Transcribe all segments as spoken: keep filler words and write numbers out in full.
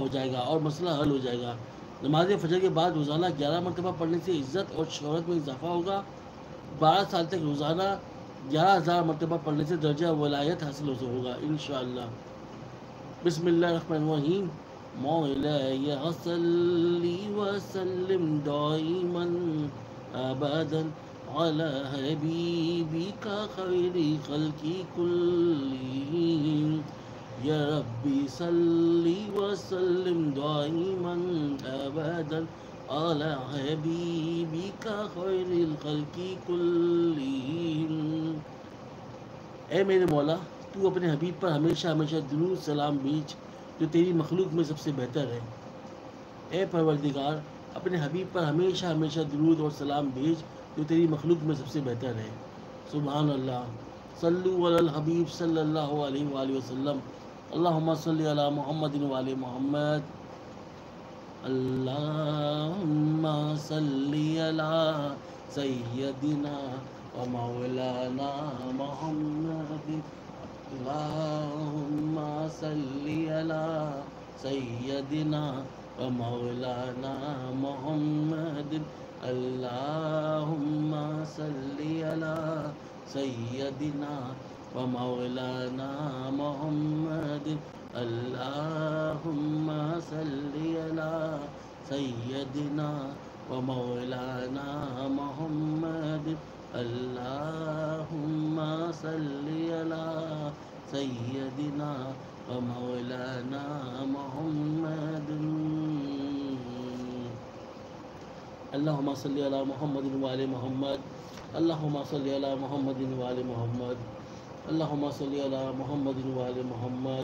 جائے گا اور مسئلہ حل ہو جائے گا۔ نماز فجر کے بعد روزانہ گیارہ مرتبہ پڑھنے سے عزت اور شہرت میں اضافہ ہوگا۔ بارہ سال تک روزانہ گیارہ ہزار مرتبہ پڑھنے سے درجہ ولایت حاصل ہوگا انشاءاللہ۔ بسم اللہ الرحمن الرحیم۔ مولاي صل وسلم دائما ابدا على حبيبك خير خلق كلهم يا ربي صل وسلم دائما ابدا على حبيبك خير الخلق كلهم۔ اے میرے مولا، تو اپنے حبیب پر ہمیشہ ہمیشہ درود سلام بھیج جو تیری مخلوق میں سب سے بہتر ہے۔ اے پروردگار، اپنے حبیب پر ہمیشہ ہمیشہ درود اور سلام بھیج جو تیری مخلوق میں سب سے بہتر ہے۔ سبحان اللہ۔ صلو علی الحبیب صلی اللہ علیہ وآلہ وسلم۔ اللہم صلی علی محمد وآل محمد۔ اللہم صلی علی سیدنا و مولانا محمد۔ اللہم صلی علی سیدنا و مولانا محمد۔ اللہم صلی علی سیدنا و مولانا محمد۔ اللہم صلی علی سیدنا و مولانا محمد۔ اللہم صلی علی سیدنا و مولانا محمد۔ اللہم صلی علی محمد وآل محمد۔ اللہم صلی علی محمد وآل محمد۔ اللہم صلی علی محمد وآل محمد۔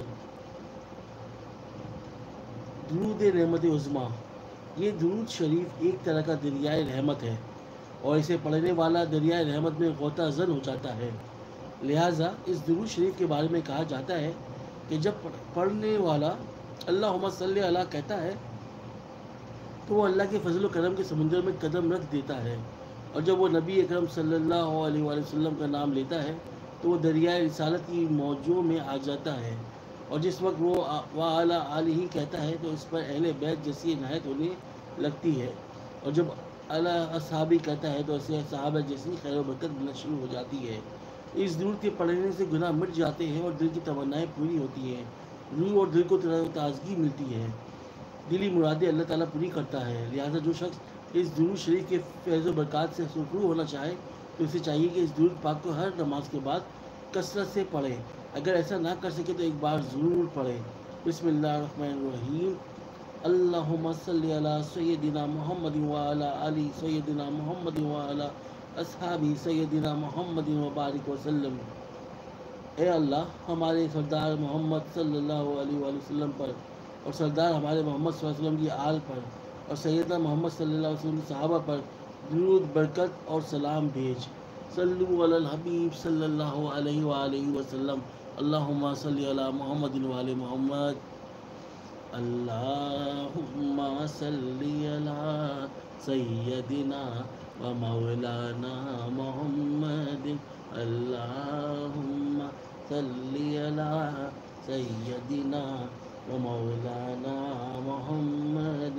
درود رحمت عظمیٰ۔ یہ درود شریف ایک طرح کا دریائے رحمت ہے اور اسے پڑھنے والا دریائے رحمت میں غوطہ زن ہو جاتا ہے۔ لہٰذا اس درود شریف کے بارے میں کہا جاتا ہے کہ جب پڑھنے والا اللہم صلی علی کہتا ہے تو وہ اللہ کے فضل و کرم کے سمندر میں قدم رکھ دیتا ہے، اور جب وہ نبی اکرم صلی اللہ علیہ وآلہ وسلم کا نام لیتا ہے تو وہ دریائے رسالت کی موجوں میں آ جاتا ہے، اور جس وقت وہ وعلی آلہ کہتا ہے تو اس پر اہل بیت جیسی عنایت ہونے لگتی ہے، اور جب علی اصحابی کہتا ہے تو اسے صحابہ جیسی خیر و برکت ملنا شروع ہو جاتی ہے۔ اس درود کے پڑھنے سے گناہ مٹ جاتے ہیں اور دل کی تمنائیں پوری ہوتی ہیں، روح اور دل کو تازگی ملتی ہے، دلی مرادیں اللہ تعالیٰ پوری کرتا ہے۔ لہٰذا جو شخص اس درود شریف کے فیض و برکات سے سرفراز ہونا چاہے تو اسے چاہیے کہ اس درود پاک کو ہر نماز کے بعد کثرت سے پڑھے۔ اگر ایسا نہ کر سکے تو ایک بار ضرور پڑھے۔ بسم اللہ الرحمن الرحیم۔ اللہم صلی علی سیدنا محمد وعلی آل سیدنا محمد وعلی اصحاب سیدنا محمد وبارک وسلم۔ اے اللہ، ہمارے سردار محمد صلی اللہ علیہ وآلہ وسلم پر اور سردار ہمارے محمد صلی اللہ علیہ وسلم کی آل پر اور سیدنا محمد صلی اللہ علیہ وسلم کی صحابہ پر درود برکت اور سلام بھیج۔ صلو علی الحبیب صلی اللہ علیہ وآلہ وسلم۔ اللہم صلی علی محمد وآل محمد۔ اللہم صلی علی سیدنا و مولانا محمد۔ اللہم صلی علی سیدنا و مولانا محمد۔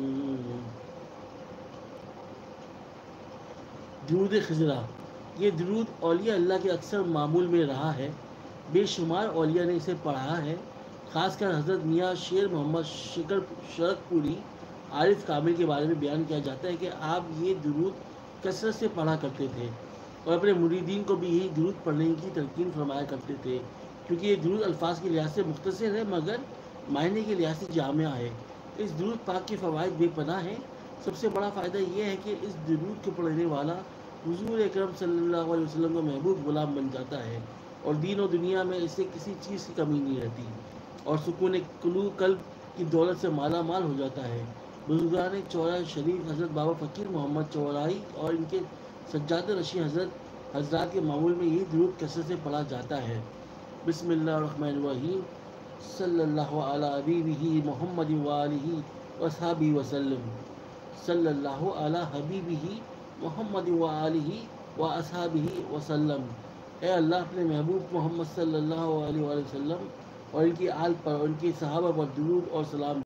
درود خضرہ۔ یہ درود اولیاء اللہ کے اکثر معمول میں رہا ہے، بے شمار اولیاء نے اسے پڑھا ہے۔ خاص کر حضرت میاں شیر محمد شرک پوری عارف کامل کے بارے میں بیان کیا جاتا ہے کہ آپ یہ درود کثرت سے پڑھا کرتے تھے اور اپنے مریدین کو بھی یہی درود پڑھنے کی تلقین فرمایا کرتے تھے، کیونکہ یہ درود الفاظ کے لحاظ سے مختصر ہے مگر معنی کے لحاظ سے جامع ہے۔ اس درود پاک کے فوائد بے پناہ ہیں۔ سب سے بڑا فائدہ یہ ہے کہ اس درود کو پڑھنے والا حضور اکرم صلی اللہ علیہ وسلم کا محبوب غلام بن جاتا ہے اور دین و دنیا میں اسے کسی چیز کی کمی نہیں رہتی، اور سکون قلب کی دولت سے مالا مال ہو جاتا ہے۔ بزرگان چورائی شریف حضرت بابا فقیر محمد چورائی اور ان کے سجاد رشی حضرت حضرات کے معمول میں یہ درود کثرت سے پڑھا جاتا ہے۔ بسم اللہ الرحمن الرحیم۔ صلی اللہ علی حبیبہ محمد وآلہ وصحبہ وسلم۔ صلی اللہ علی حبیبہ محمد وآلہ واصحابہ وسلم۔ اے اللہ، اپنے محبوب محمد صلی اللہ علیہ وآلہ وسلم اور ان کی آل پر اور ان کے صحابہ پر درود اور سلام